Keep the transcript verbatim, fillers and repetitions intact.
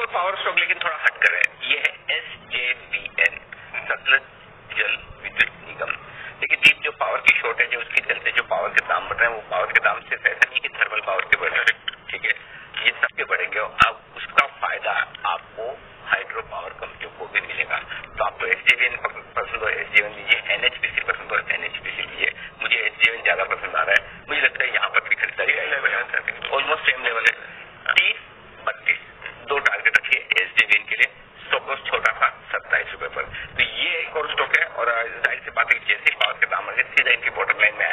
Power stock लेकिन थोड़ा हट कर है, ये है S J V N, Sutlej Jal Vidyut निगम। देखिए डीप जो पावर की शॉर्टेज है उसके चलते जो पावर के दाम बढ़ रहे हैं वो पावर के दाम सिर्फ ऐसा नहीं कि थर्मल पावर के बढ़ रहे हैं, ठीक है, ये सबके बढ़ेंगे और अब उसका फायदा आपको हाइड्रो पावर कंपनियों को भी मिलेगा। तो आपको एसजेवीएन पसंद हो एसजेवीएन लीजिए, एनएचपीसी पसंद हो एनएचपीसी लीजिए। मुझे एसजेवीएन ज्यादा पसंद आ रहा है, मुझे लगता है यहाँ पर भी खरीदारी ऑलमोस्ट सेम लेवल है, तीस बत्तीस दो टारगेट रखिए एसजेवीएन के लिए, स्टॉप लॉस छोटा था सत्ताईस रुपए पर। तो ये एक और स्टॉक है और जाहिर सी बात है जैसे पावर के दाम बढ़े सीधा इनकी बॉटम लाइन में